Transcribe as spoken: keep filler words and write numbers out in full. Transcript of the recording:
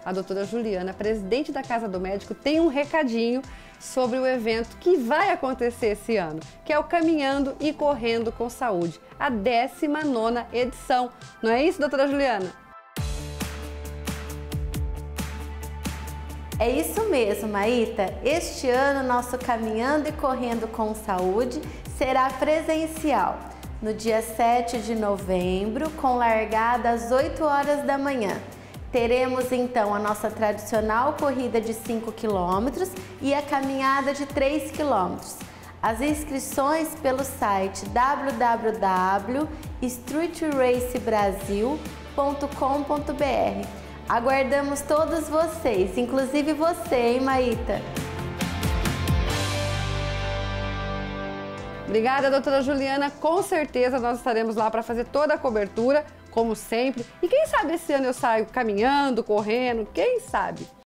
a doutora Juliana, presidente da Casa do Médico, tem um recadinho sobre o evento que vai acontecer esse ano, que é o Caminhando e Correndo com Saúde, a décima nona edição. Não é isso, doutora Juliana? É isso mesmo, Maíta. Este ano, nosso Caminhando e Correndo com Saúde será presencial, no dia sete de novembro, com largada às oito horas da manhã. Teremos então a nossa tradicional corrida de cinco quilômetros e a caminhada de três quilômetros. As inscrições pelo site w w w ponto street race brasil ponto com ponto b r. Aguardamos todos vocês, inclusive você, hein, Maíta? Obrigada, doutora Juliana. Com certeza nós estaremos lá para fazer toda a cobertura, como sempre. E quem sabe esse ano eu saio caminhando, correndo, quem sabe?